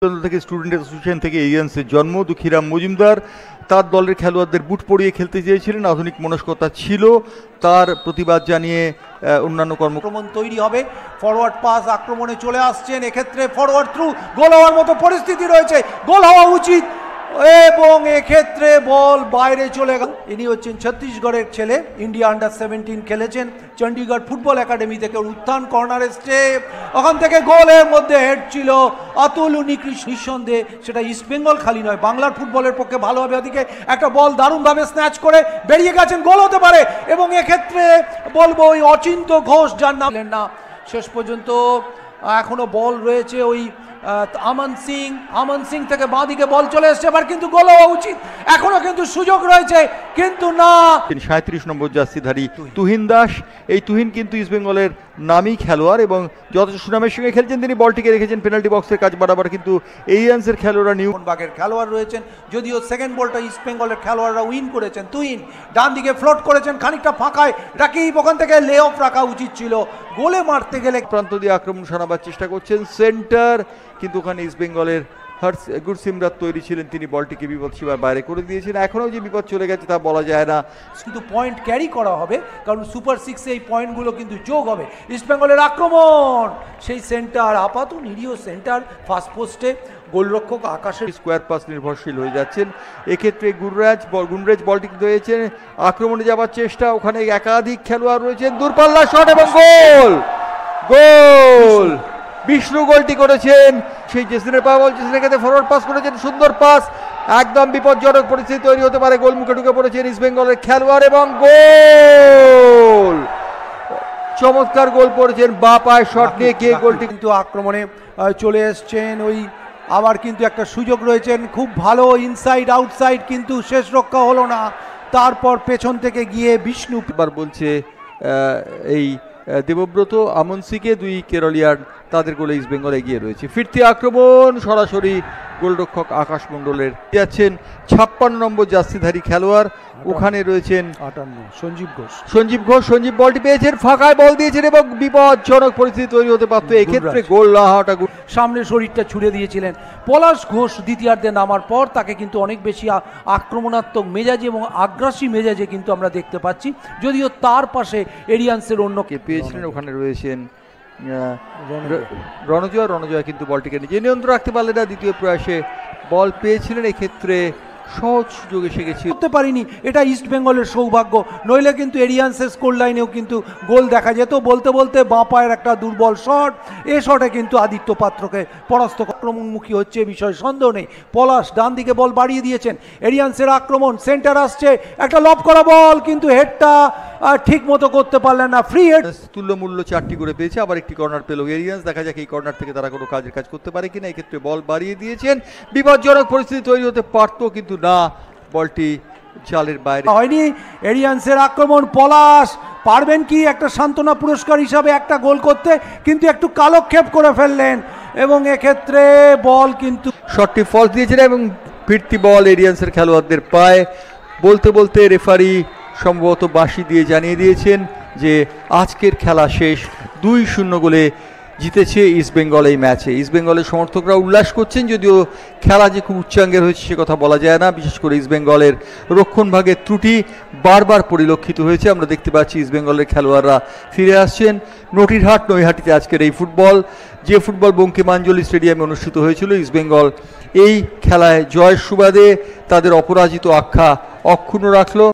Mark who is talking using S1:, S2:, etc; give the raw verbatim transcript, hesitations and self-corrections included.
S1: থেকে student association থেকে এরিয়ান্সের জন্ম। দুঃখীরাম মজুমদার তার দলের খেলোয়াড়দের বুট পরিয়ে খেলতে চেয়েছিলেন, আধুনিক মনস্কতা ছিল, তার প্রতিবাদ জানিয়ে অন্যান্য কর্মক্রমণ
S2: তৈরি হবে। ফরওয়ার্ড পাস আক্রমণে চলে আসছেন, এক্ষেত্রে ফরওয়ার্ড থ্রু গোল হওয়ার মতো পরিস্থিতি রয়েছে, গোল হওয়া উচিত এবং এক্ষেত্রে বল বাইরে চলে গেল। ইনি হচ্ছেন ছত্তিশগড়ের ছেলে, ইন্ডিয়া আন্ডার সেভেন্টিন খেলেছেন, চণ্ডীগড় ফুটবল একাডেমি থেকে উত্থান কর্নার এসছে, ওখান থেকে গোলের মধ্যে হেড ছিল অতুল উনিকৃষ। নিঃসন্দেহে সেটা ইস্ট বেঙ্গল খালি নয়, বাংলার ফুটবলের পক্ষে ভালো হবে। ওদিকে একটা বল দারুণভাবে স্ন্যাচ করে বেরিয়ে গেছেন, গোল হতে পারে। এবং এক্ষেত্রে বলবো ওই অচিন্ত ঘোষ যার নাম না, শেষ পর্যন্ত এখনো বল রয়েছে ওই আমন সিং, আমন সিং থেকে বাঁ দিকে বল চলে এসছে, এবার কিন্তু গোল হওয়া উচিত, এখনো কিন্তু সুযোগ রয়েছে, কিন্তু না।
S1: সাঁত্রিশ নম্বর জার্সিধারী তুহিন দাস, এই তুহিন কিন্তু ইস্ট বেঙ্গলের নামী খেলোয়াড় এবং যথেষ্ট সুনামের সঙ্গে খেলছেন তিনি। বলটিকে রেখেছেন পেনাল্টি বক্সের কাজ বরাবর, কিন্তু এরিয়ান্সের খেলোয়াড়রা নিউ
S2: বাগের খেলোয়াড় রয়েছেন, যদিও সেকেন্ড বলটা ইস্ট বেঙ্গলের খেলোয়াড়রা উইন করেছেন। তুহিন ডান দিকে ফ্লোট করেছেন, খানিকটা ফাঁকায় রাকিব, ওখান থেকে লে অফ রাখা উচিত ছিল, গোলে মারতে গেলে
S1: প্রান্ত দিয়ে আক্রমণ সারাবার চেষ্টা করছেন সেন্টার, কিন্তু ওখানে ইস্ট বেঙ্গলের হর্ষ গুরসিমরাত তৈরি ছিলেন, তিনি বলটিকে বিপদ সীমার বাইরে করে দিয়েছেন। এখনও যে বিপদ চলে গেছে তা বলা যায় না,
S2: কিন্তু পয়েন্ট ক্যারি করা হবে, কারণ সুপার সিক্সে এই পয়েন্টগুলো কিন্তু যোগ হবে। ইস্ট বেঙ্গলের আক্রমণ, সেই সেন্টার আপাত নিরীহ সেন্টার, ফার্স্ট পোস্টে গোলরক্ষক আকাশের
S1: স্কোয়ার পাস নির্ভরশীল হয়ে যাচ্ছেন। এক্ষেত্রে গুনরাজ গুনরেজ বলটিকে ধরেছেন, আক্রমণে যাওয়ার চেষ্টা, ওখানে একাধিক খেলোয়াড় রয়েছেন, দূরপাল্লা শট এবং গোল গোল বিষ্ণু গোলটি করেছেন। সেই জেসিনের পা বল, জেসিনের কাছে ফরওয়ার্ড পাস করেছেন, সুন্দর পাস, একদম বিপজ্জনক পরিস্থিতি তৈরি হতে পারে, গোল মুখে ঢুকে পড়েছেন ইস্ট বেঙ্গলের খেলোয়াড় এবং গোল, চমৎকার গোল করেছেন বা পায়ে শট নিয়ে কে গোলটি।
S2: কিন্তু আক্রমণে চলে এসছেন, ওই আবার কিন্তু একটা সুযোগ রয়েছেন, খুব ভালো ইনসাইড আউটসাইড, কিন্তু শেষ রক্ষা হলো না। তারপর পেছন থেকে গিয়ে বিষ্ণু
S1: এবার বলছে এই দেবব্রত আমনসিকে, দুই কেরলিয়ান, তাদের গোলে ইস্ট বেঙ্গল এগিয়ে রয়েছে। ফিরতি আক্রমণ সরাসরি গোলরক্ষক আকাশ মণ্ডলের যাচ্ছেন, ছাপ্পান্ন নম্বর জার্সিধারী খেলোয়াড়, ওখানে রয়েছেন
S2: আটান্ন সঞ্জীব ঘোষ।
S1: সঞ্জীব ঘোষ সঞ্জীব বলটি পেয়েছেন, ফাঁকায় বল দিয়েছেন এবং বিপজ্জনক পরিস্থিতি তৈরি হতে পারত, এক্ষেত্রে গোল না হওয়াটা।
S2: সামনে শরীরটা ছুড়ে দিয়েছিলেন পলাশ ঘোষ, দ্বিতীয়ার্ধে নামার পর তাকে কিন্তু অনেক বেশি আক্রমণাত্মক মেজাজে এবং আগ্রাসী মেজাজে কিন্তু আমরা দেখতে পাচ্ছি, যদিও তার পাশে এরিয়ান্সের অন্য
S1: কে পেয়েছিলেন, ওখানে রয়েছেন রণজয়। রণজয় কিন্তু বলটিকে নিজে নিয়ন্ত্রণ রাখতে পারলেন না, দ্বিতীয় প্রয়াসে বল পেয়েছিলেন, এক্ষেত্রে সহজ সুযোগ এসে গেছে,
S2: করতে পারিনি। এটা ইস্ট বেঙ্গলের সৌভাগ্য, নইলে কিন্তু এরিয়ান্সের স্কোর লাইনেও কিন্তু গোল দেখা যেত। বলতে বলতে বাঁ পায়ের একটা দুর্বল শট, এ শটে কিন্তু আদিত্য পাত্রকে পরাস্ত, আক্রমণমুখী হচ্ছে বিষয় সন্দেহ নেই। পলাশ ডান দিকে বল বাড়িয়ে দিয়েছেন, এরিয়ান্সের আক্রমণ, সেন্টার আসছে, একটা লব করা বল, কিন্তু হেডটা ঠিক মতো করতে পারলেন না, ফ্রি হেড।
S1: তুল্যমূল্য চারটি করে পেয়েছে, আবার একটি কর্নার পেল এরিয়ান্স, দেখা যাক এই কর্নার থেকে তারা কোনো কাজের কাজ করতে পারে কিনা। এক্ষেত্রে বল বাড়িয়ে দিয়েছেন, বিপজ্জনক পরিস্থিতি তৈরি হতে পারত, কিন্তু না, বলটি জালের বাইরে
S2: হয়নি। এরিয়ান্সের আক্রমণ, পলাশ পারবেন কি একটা সান্ত্বনা পুরস্কার হিসাবে একটা গোল করতে, কিন্তু একটু কালক্ষেপ করে ফেললেন এবং এক্ষেত্রে বল কিন্তু
S1: শটটি ফলস দিয়েছেন এবং ফিরতি বল এরিয়ান্সের খেলোয়াড়দের পায়। বলতে বলতে রেফারি সম্ভবত বাঁশি দিয়ে জানিয়ে দিয়েছেন যে আজকের খেলা শেষ, দুই শূন্য গোলে জিতেছে ইস্ট বেঙ্গল এই ম্যাচে। ইস্ট বেঙ্গলের সমর্থকরা উল্লাস করছেন, যদিও খেলা যে খুব উচ্চাঙ্গের হয়েছে সে কথা বলা যায় না, বিশেষ করে ইস্ট বেঙ্গলের রক্ষণভাগের ত্রুটি বারবার পরিলক্ষিত হয়েছে। আমরা দেখতে পাচ্ছি ইস্ট বেঙ্গলের খেলোয়াড়রা ফিরে আসছেন। নটিরহাট নৈহাটিতে আজকের এই ফুটবল, যে ফুটবল বঙ্কিমাঞ্জলি স্টেডিয়ামে অনুষ্ঠিত হয়েছিল, ইস্ট বেঙ্গল এই খেলায় জয়ের সুবাদে তাদের অপরাজিত আখ্যা অক্ষুণ্ণ রাখলো।